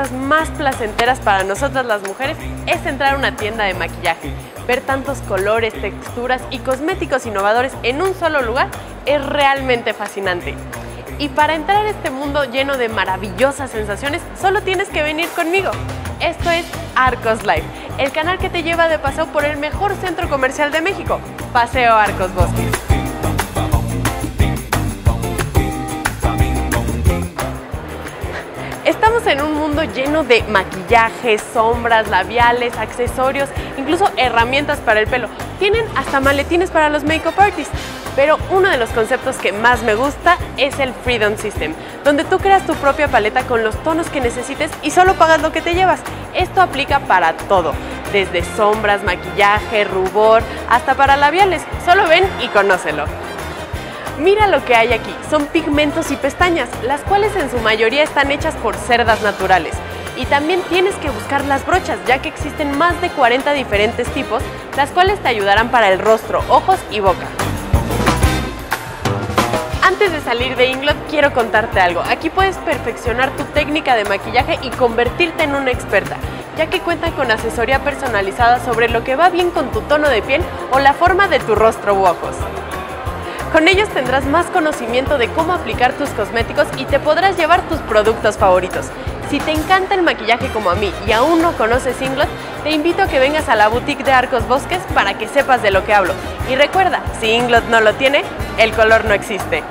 cosas más placenteras para nosotras las mujeres es entrar a una tienda de maquillaje. Ver tantos colores, texturas y cosméticos innovadores en un solo lugar es realmente fascinante. Y para entrar a este mundo lleno de maravillosas sensaciones, solo tienes que venir conmigo. Esto es Arcos Life, el canal que te lleva de paseo por el mejor centro comercial de México, Paseo Arcos Bosques. Estamos en un mundo lleno de maquillaje, sombras, labiales, accesorios, incluso herramientas para el pelo. Tienen hasta maletines para los make-up artists. Pero uno de los conceptos que más me gusta es el Freedom System, donde tú creas tu propia paleta con los tonos que necesites y solo pagas lo que te llevas. Esto aplica para todo, desde sombras, maquillaje, rubor, hasta para labiales. Solo ven y conócelo. Mira lo que hay aquí, son pigmentos y pestañas, las cuales en su mayoría están hechas por cerdas naturales. Y también tienes que buscar las brochas, ya que existen más de 40 diferentes tipos, las cuales te ayudarán para el rostro, ojos y boca. Antes de salir de Inglot, quiero contarte algo. Aquí puedes perfeccionar tu técnica de maquillaje y convertirte en una experta, ya que cuentan con asesoría personalizada sobre lo que va bien con tu tono de piel o la forma de tu rostro u ojos. Con ellos tendrás más conocimiento de cómo aplicar tus cosméticos y te podrás llevar tus productos favoritos. Si te encanta el maquillaje como a mí y aún no conoces Inglot, te invito a que vengas a la boutique de Arcos Bosques para que sepas de lo que hablo. Y recuerda, si Inglot no lo tiene, el color no existe.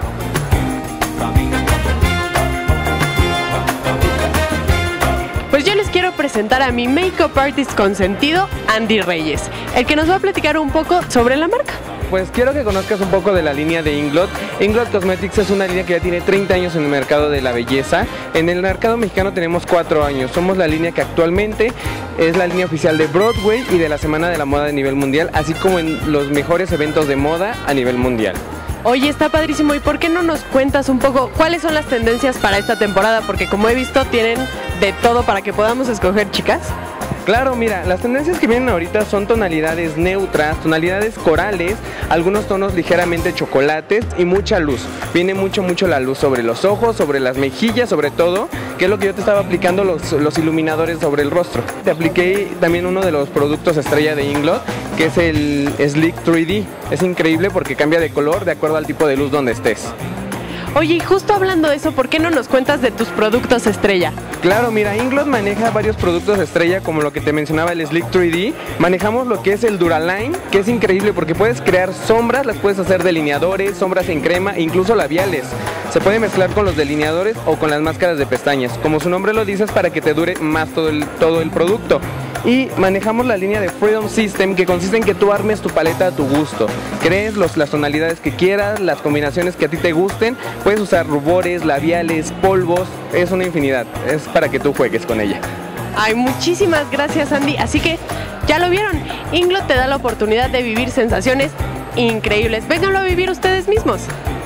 Pues yo les quiero presentar a mi make-up artist consentido, Andy Reyes, el que nos va a platicar un poco sobre la marca. Pues quiero que conozcas un poco de la línea de Inglot. Inglot Cosmetics es una línea que ya tiene 30 años en el mercado de la belleza. En el mercado mexicano tenemos 4 años. Somos la línea que actualmente es la línea oficial de Broadway y de la Semana de la Moda a nivel mundial, así como en los mejores eventos de moda a nivel mundial. Oye, está padrísimo. ¿Y por qué no nos cuentas un poco cuáles son las tendencias para esta temporada? Porque como he visto, tienen de todo para que podamos escoger, chicas. Claro, mira, las tendencias que vienen ahorita son tonalidades neutras, tonalidades corales, algunos tonos ligeramente chocolates y mucha luz. Viene mucho la luz sobre los ojos, sobre las mejillas, sobre todo, que es lo que yo te estaba aplicando, los iluminadores sobre el rostro. Te apliqué también uno de los productos estrella de Inglot, que es el Sleek 3D. Es increíble porque cambia de color de acuerdo al tipo de luz donde estés. Oye, y justo hablando de eso, ¿por qué no nos cuentas de tus productos estrella? Claro, mira, Inglot maneja varios productos estrella, como lo que te mencionaba, el Sleek 3D. Manejamos lo que es el Duraline, que es increíble porque puedes crear sombras, las puedes hacer delineadores, sombras en crema e incluso labiales. Se puede mezclar con los delineadores o con las máscaras de pestañas. Como su nombre lo dice, es para que te dure más todo el producto. Y manejamos la línea de Freedom System, que consiste en que tú armes tu paleta a tu gusto. Crees las tonalidades que quieras, las combinaciones que a ti te gusten. Puedes usar rubores, labiales, polvos, es una infinidad. Es para que tú juegues con ella. Ay, muchísimas gracias, Andy. Así que, ya lo vieron, Inglot te da la oportunidad de vivir sensaciones increíbles. Vénganlo a vivir ustedes mismos.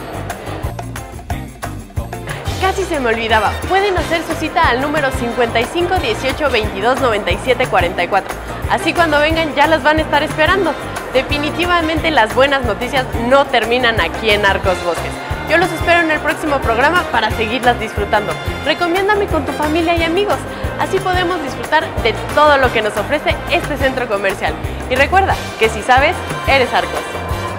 Casi se me olvidaba, pueden hacer su cita al número 55 18 22 97 44. Así cuando vengan ya las van a estar esperando. Definitivamente las buenas noticias no terminan aquí en Arcos Bosques. Yo los espero en el próximo programa para seguirlas disfrutando. Recomiéndame con tu familia y amigos. Así podemos disfrutar de todo lo que nos ofrece este centro comercial. Y recuerda que si sabes, eres Arcos.